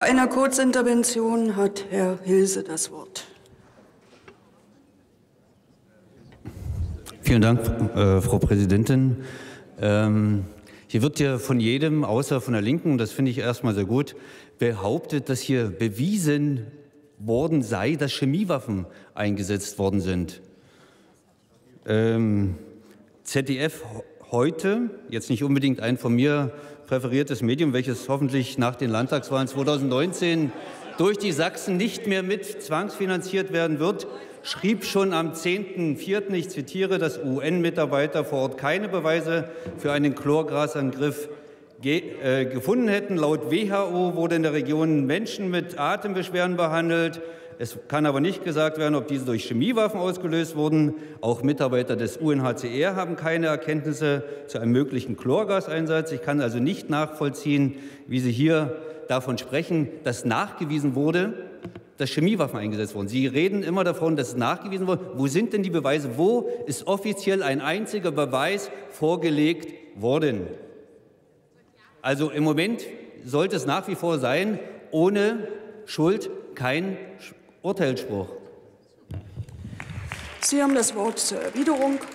Bei einer Kurzintervention hat Herr Hilse das Wort. Vielen Dank, Frau Präsidentin. Hier wird ja von jedem, außer von der Linken, das finde ich erstmal sehr gut, behauptet, dass hier bewiesen worden sei, dass Chemiewaffen eingesetzt worden sind. ZDF heute, jetzt nicht unbedingt ein von mir präferiertes Medium, welches hoffentlich nach den Landtagswahlen 2019 durch die Sachsen nicht mehr mit zwangsfinanziert werden wird, schrieb schon am 10.04., ich zitiere, dass UN-Mitarbeiter vor Ort keine Beweise für einen Chlorgasangriff gefunden hätten. Laut WHO wurde in der Region Menschen mit Atembeschwerden behandelt. Es kann aber nicht gesagt werden, ob diese durch Chemiewaffen ausgelöst wurden. Auch Mitarbeiter des UNHCR haben keine Erkenntnisse zu einem möglichen Chlorgaseinsatz. Ich kann also nicht nachvollziehen, wie Sie hier davon sprechen, dass nachgewiesen wurde, dass Chemiewaffen eingesetzt wurden. Sie reden immer davon, dass es nachgewiesen wurde. Wo sind denn die Beweise? Wo ist offiziell ein einziger Beweis vorgelegt worden? Also im Moment sollte es nach wie vor sein, ohne Schuld kein Urteilsspruch. Sie haben das Wort zur Erwiderung.